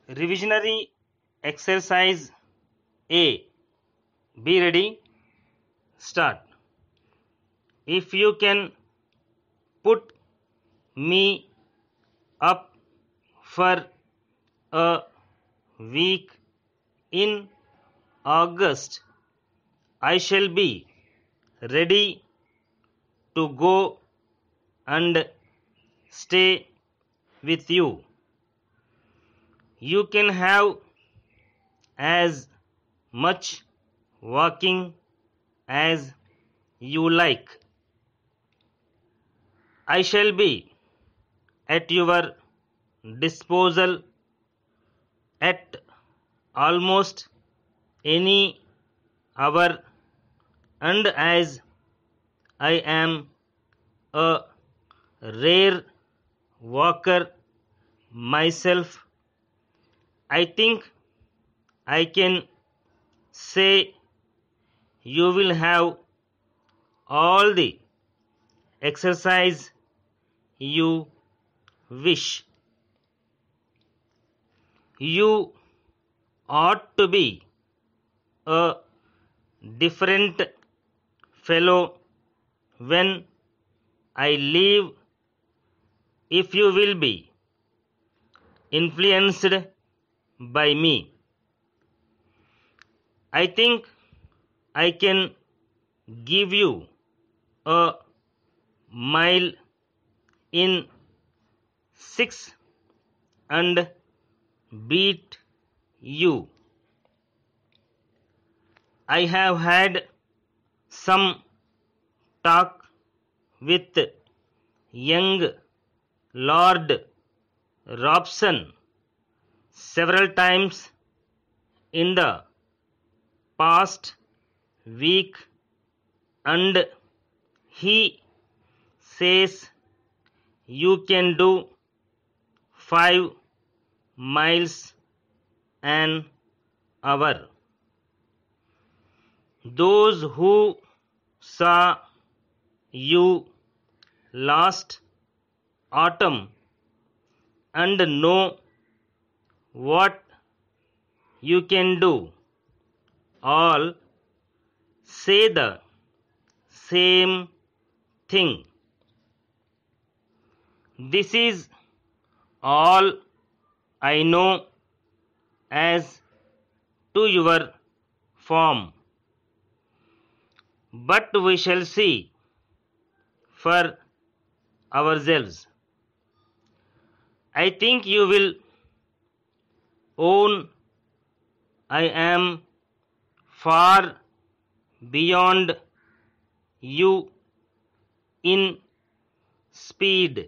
Revisionary Exercise A. Be ready. Start. If you can put me up for a week in August, I shall be ready to go and stay with you. You can have as much walking as you like. I shall be at your disposal at almost any hour, and as I am a rare walker myself, I think I can say you will have all the exercise you wish. You ought to be a different fellow when I leave, if you will be influenced by me. I think I can give you a mile in 6 and beat you. I have had some talk with young Lord Robson several times in the past week, and he says you can do 5 miles an hour. Those who saw you last autumn and know what you can do all say the same thing. This is all I know as to your form, but we shall see for ourselves. I think you will own I am far beyond you in speed.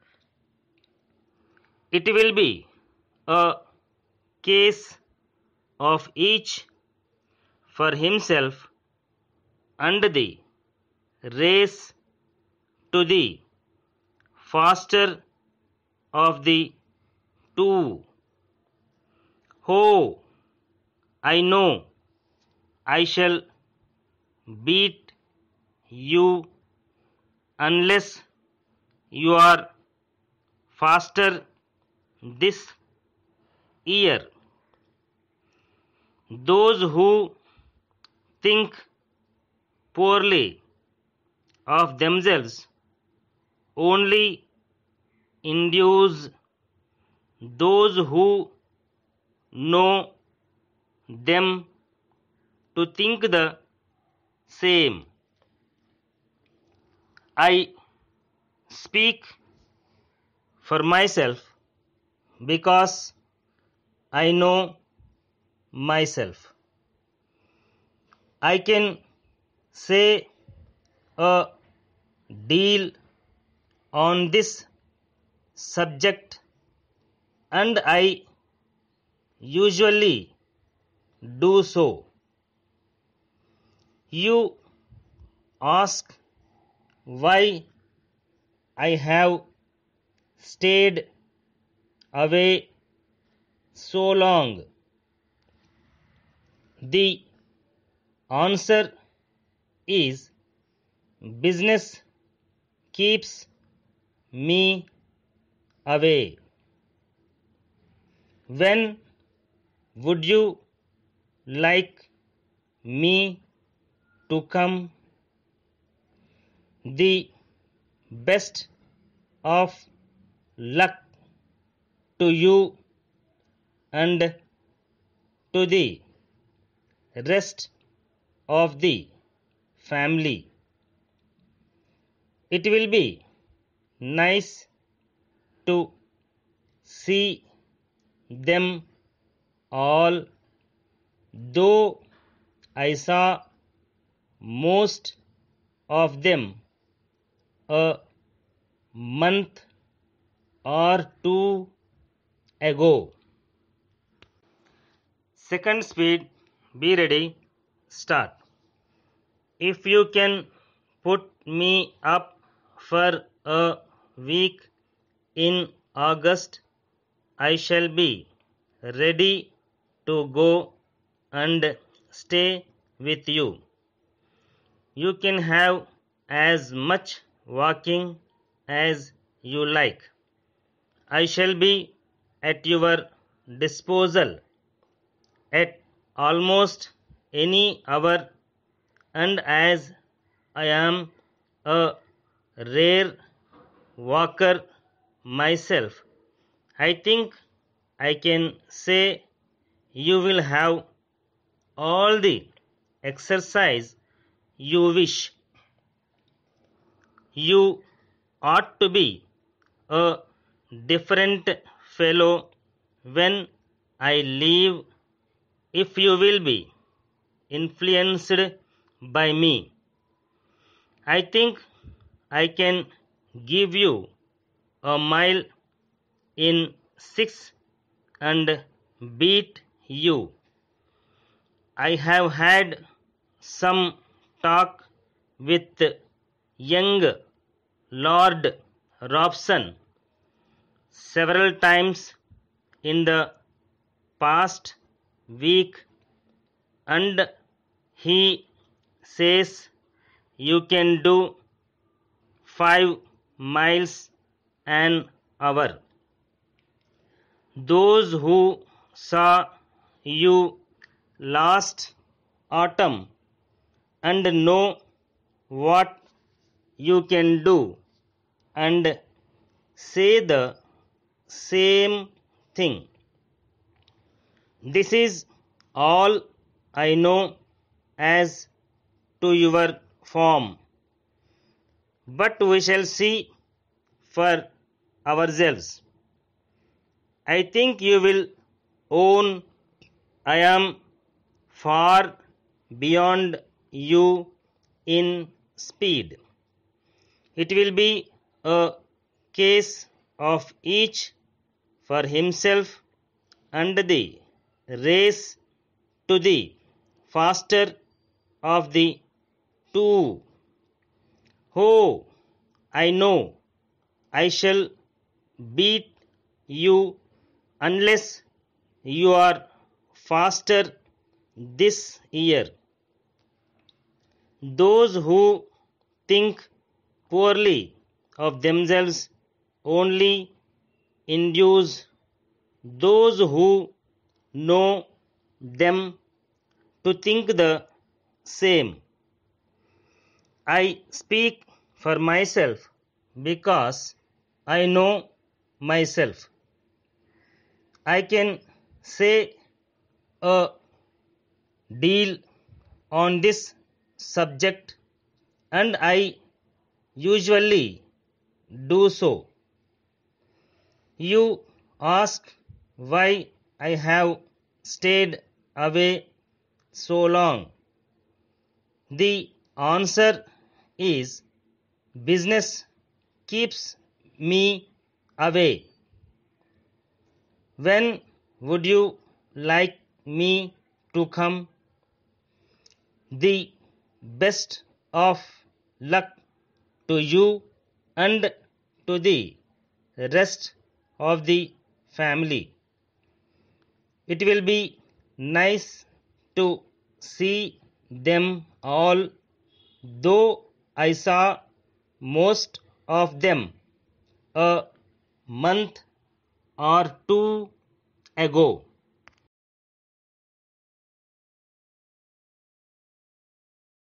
It will be a case of each for himself, and the race to the faster of the two. Oh, I know I shall beat you unless you are faster this year. Those who think poorly of themselves only induce those who know them to think the same. I speak for myself because I know myself. I can say a deal on this subject, and I usually do so. You ask why I have stayed away so long. The answer is business keeps me away. When would you like me to come? The best of luck to you and to the rest of the family. It will be nice to see them all, though I saw most of them a month or two ago. Second speed, be ready, start. If you can put me up for a week in August, I shall be ready to go and stay with you. You can have as much walking as you like. I shall be at your disposal at almost any hour, and as I am a rare walker myself, I think I can say you will have all the exercise you wish. You ought to be a different fellow when I leave if you will be influenced by me. I think I can give you a mile in 6 and beat you. I have had some talk with young Lord Robson several times in the past week, and he says you can do 5 miles an hour. Those who saw you last autumn and know what you can do and say the same thing. This is all I know as to your form, but we shall see for ourselves. I think you will own I am far beyond you in speed. It will be a case of each for himself and the race to the faster of the two. Oh, I know I shall beat you unless you are faster this year. Those who think poorly of themselves only induce those who know them to think the same. I speak for myself because I know myself. I can say a deal on this subject, and I usually do so. You ask why I have stayed away so long. The answer is business keeps me away. When would you like me to come? The best of luck to you and to the rest of the family. It will be nice to see them all, though I saw most of them a month or two ago.